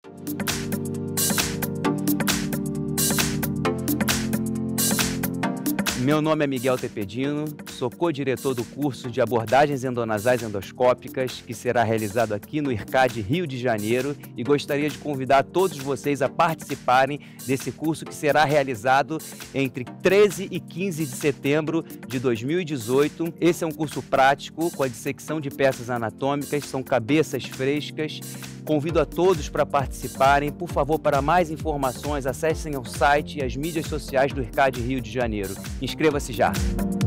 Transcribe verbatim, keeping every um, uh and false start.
Meu nome é Miguel Tepedino, sou co-diretor do curso de abordagens endonasais endoscópicas, que será realizado aqui no IRCAD Rio de Janeiro, e gostaria de convidar todos vocês a participarem desse curso que será realizado entre treze e quinze de setembro de dois mil e dezoito. Esse é um curso prático com a dissecção de peças anatômicas, são cabeças frescas. Convido a todos para participarem. Por favor, para mais informações, acessem o site e as mídias sociais do IRCAD Rio de Janeiro. Inscreva-se já!